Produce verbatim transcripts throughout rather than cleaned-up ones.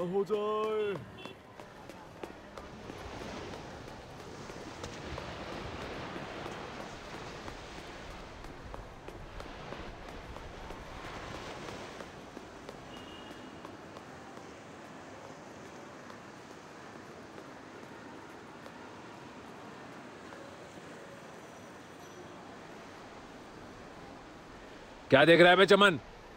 न हो जाए। क्या देख रहा है बे चमन?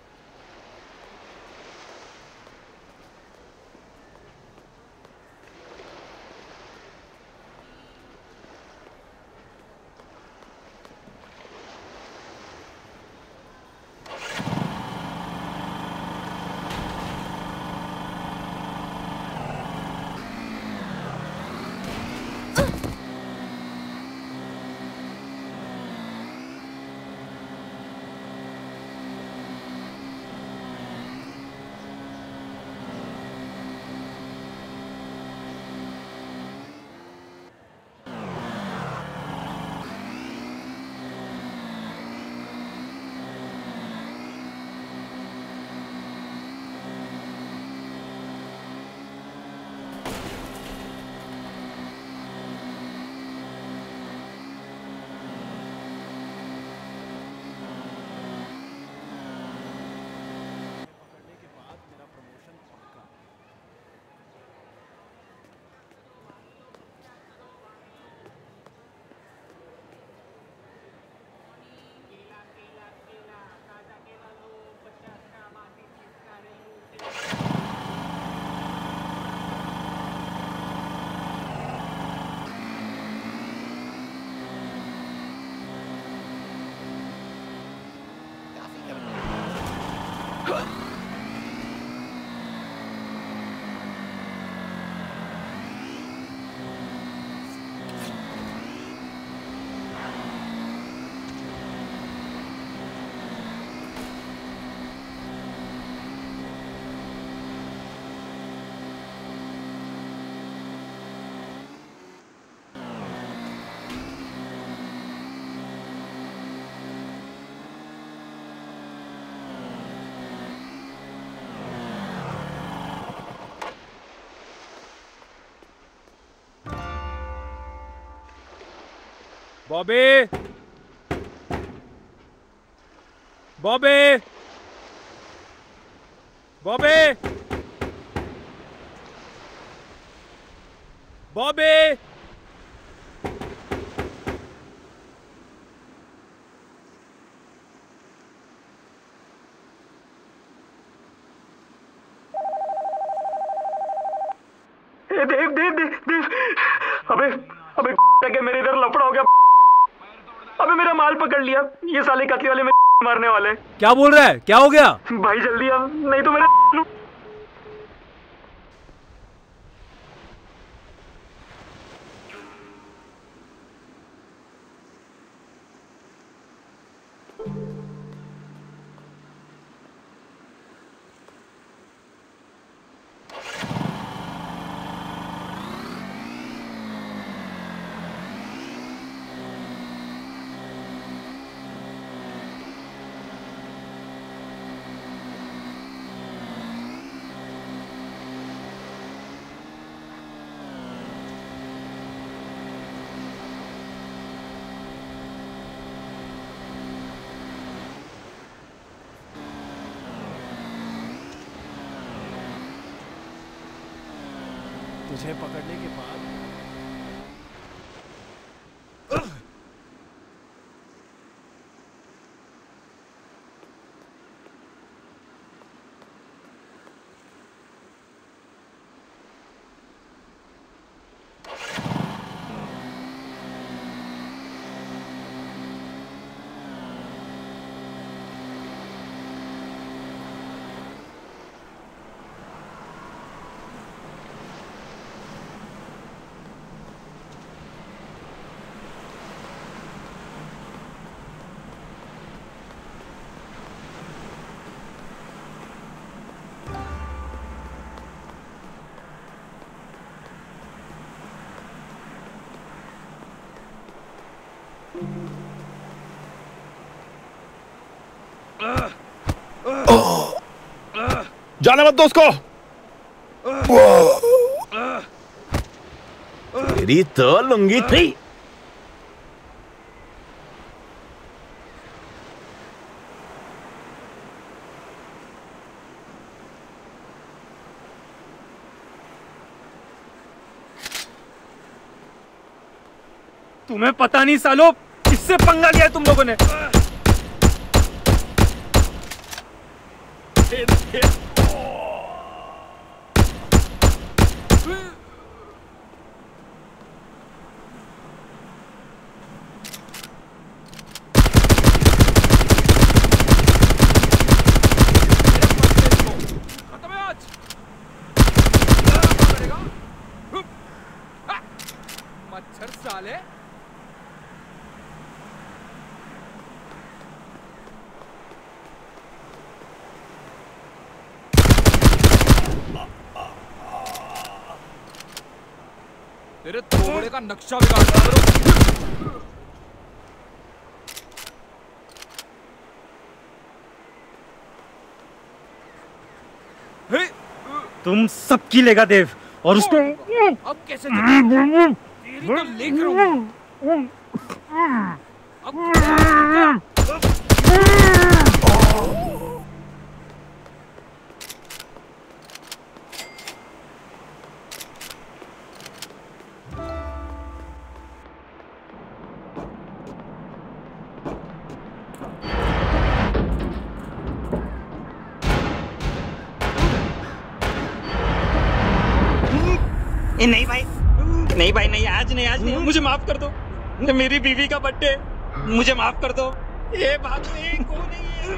बॉबी, बॉबी, बॉबी, बॉबी। देव देव देव देव अबे अबे के मेरे इधर लफड़ा हो गया। अबे मेरा माल पकड़ लिया, ये साले कतले वाले मेरे मारने वाले। क्या बोल रहा है? क्या हो गया? भाई जल्दी आ, नहीं तो मेरे तुझे पकड़ने के बाद जाने मत दो उसको। तेरी तो लुंगी थी। तुम्हें पता नहीं सालो किससे पंगा लिया तुम लोगों ने। मच्छर साले। तेरे थोबड़े का नक्शा बिगाड़ दिया। तुम सबकी लेगा देव और उसको अब कैसे तेरी तो लेकर आऊंगा। अब ए नहीं भाई, नहीं भाई, नहीं आज नहीं, आज नहीं, मुझे माफ कर दो। मेरी बीवी का बर्थडे, मुझे माफ कर दो। ये बात नहीं, कौन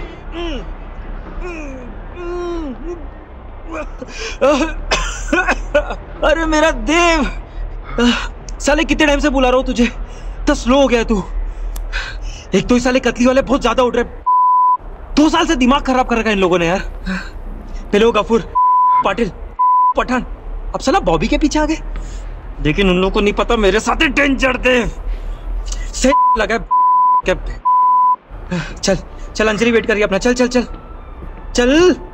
है? अरे मेरा देव, साले कितने टाइम से बुला रहा हूँ तुझे, इतना स्लो हो गया है तू। एक तो इस साले कतली वाले बहुत ज्यादा उठ रहे, दो साल से दिमाग खराब कर रखा है इन लोगों ने यार। पहले वो गफूर, पाटिल, पठान, अब साला बॉबी के पीछे आ गए। लेकिन उन लोगों को नहीं पता मेरे साथ डेंजर देव से लगा है। चल चल अंजलि वेट करिए अपना, चल चल चल चल।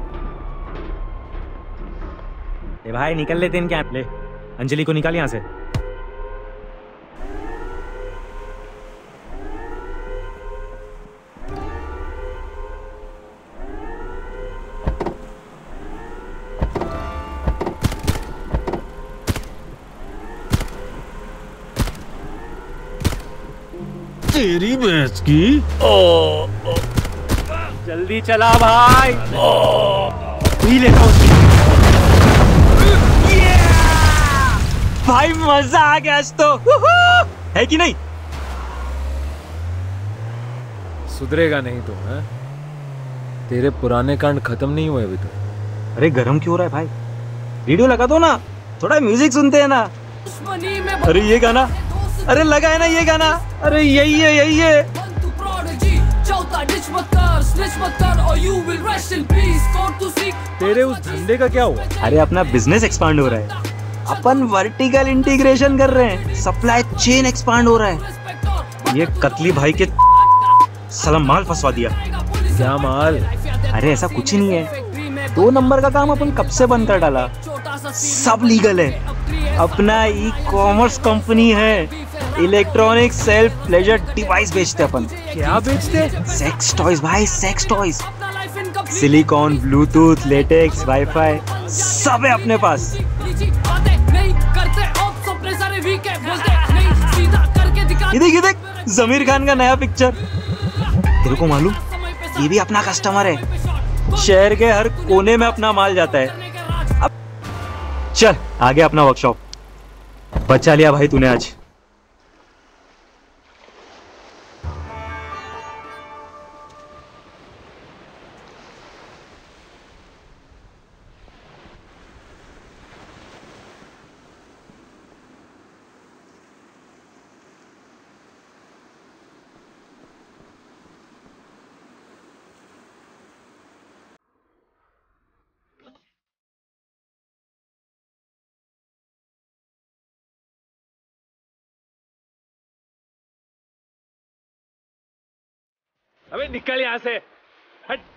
ए भाई निकल लेते हैं क्या? ले अंजलि को निकाल यहां से। तेरी भैंस की। ओ, ओ, जल्दी चला भाई। ही लेता उसकी। भाई मजा आ गया आज तो, है कि नहीं? सुधरेगा नहीं तो है? तेरे पुराने कांड खत्म नहीं हुए अभी तो। अरे गरम क्यों हो रहा है भाई? रेडियो लगा दो ना, थोड़ा म्यूजिक सुनते हैं ना। अरे ये गाना, अरे लगा है ना ये गाना, अरे यही है यही है। तेरे उस धंधे का क्या हुआ? अरे अपना बिजनेस एक्सपांड हो रहा है, अपन वर्टिकल इंटीग्रेशन कर रहे हैं, सप्लाई चेन एक्सपांड हो रहा है। ये कतली भाई के साला माल फंसवा दिया। क्या माल? अरे ऐसा कुछ ही नहीं है, दो नंबर का काम अपन कब से बंद कर डाला, सब लीगल है। अपना ई कॉमर्स कंपनी है, इलेक्ट्रॉनिक सेल्फ प्लेजर डिवाइस बेचते अपन। क्या बेचते? सेक्स टॉयज भाई, sex toys, silicone, bluetooth, latex, wifi, सब है अपने पास। ये देख ये देख, जमीर खान का नया पिक्चर। तेरे को मालूम, ये भी अपना कस्टमर है, शहर के हर कोने में अपना माल जाता है। अब चल आगे अपना वर्कशॉप। बचा लिया भाई तूने आज। अबे निकल यहाँ से, हट।